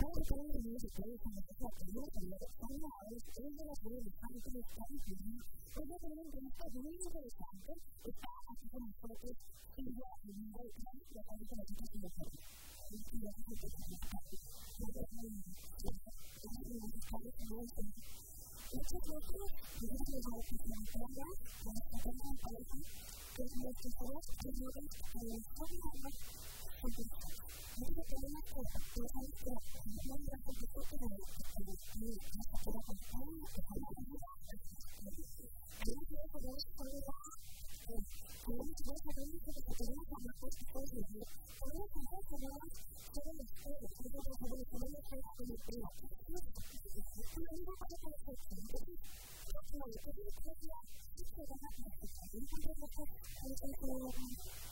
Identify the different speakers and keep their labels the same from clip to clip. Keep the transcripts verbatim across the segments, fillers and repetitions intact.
Speaker 1: ahora todo el mundo se puede conocer a todos, pero son ahora es de la serie de Santos de Estados Unidos. Es de una entrevista muy interesante. Está aquí con nosotros Silvia Aguilera de Clan, y acá dice la chica que lo sabe. Y ya se puede conocer. Muchas veces, nosotros nos vamos a presentarlas, nos tratamos en pareja, que es nuestro favor, que no es a la forma más compleja. Nosotros tenemos que pensar que no es la compleja de la que nos apura con todo, que es la vida. Pero no podemos poner podemos ver la vida que tenemos a la fuerza de la vida. Podemos pensar que no es solo la escuela, que no es solo la escuela, que no es solo la escuela. Una vida para que se siente. No, es una cosa que se va a hacer. Es una cosa que se va a hacer.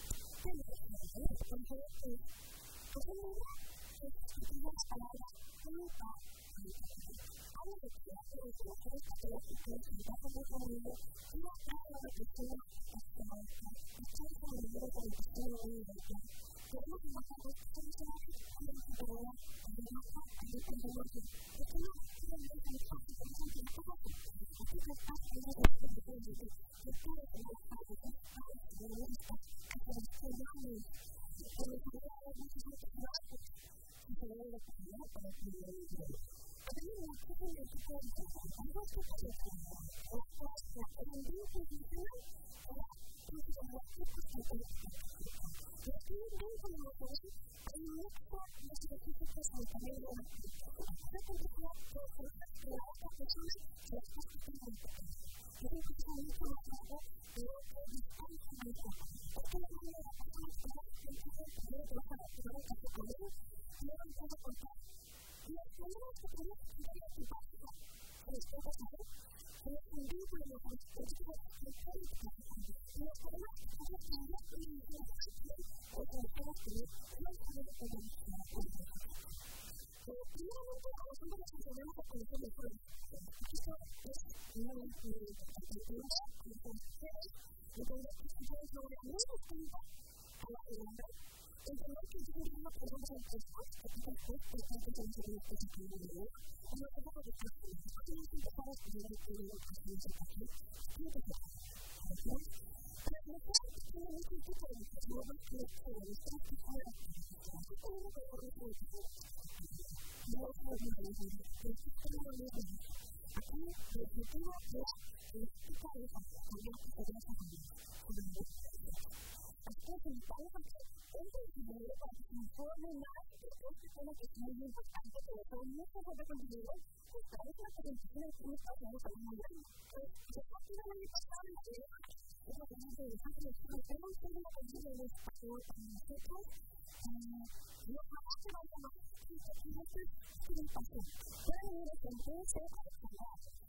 Speaker 1: Entonces, pues una vida que se tiene las palabras nunca. Algo que se hace de que la gente que la gente que se va a hacer conmigo, no hace lo que se va a hacer. Estoy con el dinero con el que estoy en el vida. Queremos que nos hagamos cosas que nos superarán, que nos hagan a mi pensamiento. Es que no quiero ver que nos pase con esa gente que pasa. Así que está en el pensamiento. Que todo se va a hacer, que todo se va a hacer, que todo se va a hacer, que todo se va a hacer. Que nos hagamos muchas cosas que nos hacen. Y se va a ir a cambiar para que nos hagamos. También una cosa de que puede ser, algo que puede ser, o sea, el ambiente funcional, para que se haga cosas que pueden ser. Y aquí dentro de nosotros hay mucha de las cosas que también lo hacen. Esta condición que es que la otra persona se las cosas que no importan. Yo creo que es mucho más claro de lo que distancia de eso. Porque la mayoría de las personas que hacen cosas que no trabajan a la hora que se pueden, no van a poder contar. Y las primeras que tenemos que ver es que pasa, que les puede pasar, que es un vínculo de los políticos que pueden pasar. Y las primeras cosas que no pueden hacer o que las cosas que no pueden hacer. Primeramente, como siempre nos enseñamos a conocer mejor. Esto es una actitud de conocer, de poder escuchar de manera muy distinta a la que la entender que yo mismo podemos empezar a quitar cosas que están pensando en las cosas que yo digo, o no tengo que estar con eso. Tienes que empezar a estudiar el tema de la conciencia aquí. Tienes que empezar. ¿Verdad? Para empezar, tiene mucho tipo de información que es que la historia que está en la conciencia. Aquí tenemos que corregir el tipo de no es muy bien, pero sí es muy bien. Aquí, el objetivo es que la chica de esa familia que se ve esa familia. Así que el país aquí es el dinero para que se informe más de este tema que es muy importante, pero son muchas otras condiciones que parece la presentación de un estado de salud mundial. Yo aquí no me he pasado en la vida, es lo que más me deja que les digo, tengo un tema que vive en este espacio para nosotros, no sabemos que vamos a hacer, y esto es una pasión. Pueden ir a sentirse a trabajar.